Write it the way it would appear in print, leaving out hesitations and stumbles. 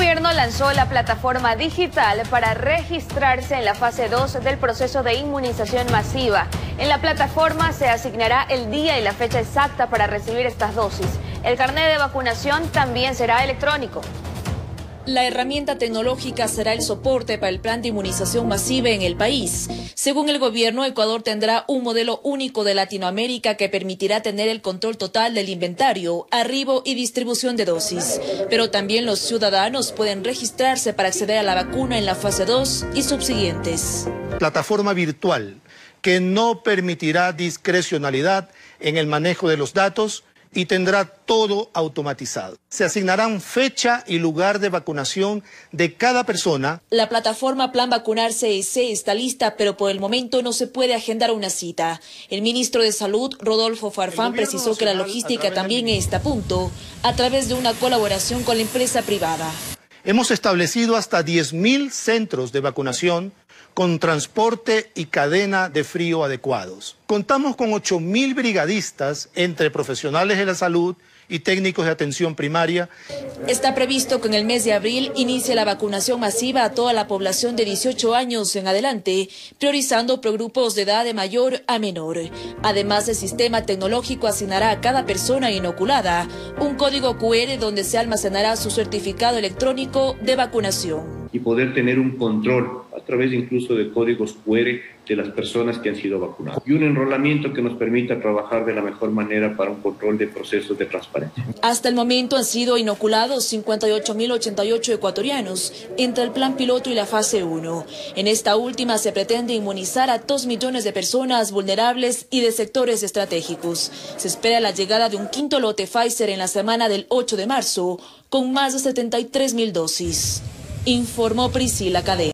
gobierno lanzó la plataforma digital para registrarse en la fase 2 del proceso de inmunización masiva. En la plataforma se asignará el día y la fecha exacta para recibir estas dosis. El carnet de vacunación también será electrónico. La herramienta tecnológica será el soporte para el plan de inmunización masiva en el país. Según el gobierno, Ecuador tendrá un modelo único de Latinoamérica que permitirá tener el control total del inventario, arribo y distribución de dosis. Pero también los ciudadanos pueden registrarse para acceder a la vacuna en la fase 2 y subsiguientes. Plataforma virtual que no permitirá discrecionalidad en el manejo de los datos y tendrá todo automatizado. Se asignarán fecha y lugar de vacunación de cada persona. La plataforma Plan Vacunar CEC está lista, pero por el momento no se puede agendar una cita. El ministro de Salud, Rodolfo Farfán, precisó que la logística también está a punto, a través de una colaboración con la empresa privada. Hemos establecido hasta 10.000 centros de vacunación con transporte y cadena de frío adecuados. Contamos con 8.000 brigadistas entre profesionales de la salud y técnicos de atención primaria. Está previsto que en el mes de abril inicie la vacunación masiva a toda la población de 18 años en adelante, priorizando por grupos de edad de mayor a menor. Además, el sistema tecnológico asignará a cada persona inoculada un código QR donde se almacenará su certificado electrónico de vacunación. Y poder tener un control a través incluso de códigos QR de las personas que han sido vacunadas. Y un enrolamiento que nos permita trabajar de la mejor manera para un control de procesos de transparencia. Hasta el momento han sido inoculados 58.088 ecuatorianos entre el plan piloto y la fase 1. En esta última se pretende inmunizar a 2 millones de personas vulnerables y de sectores estratégicos. Se espera la llegada de un quinto lote Pfizer en la semana del 8 de marzo, con más de 73.000 dosis. Informó Priscila Cadena.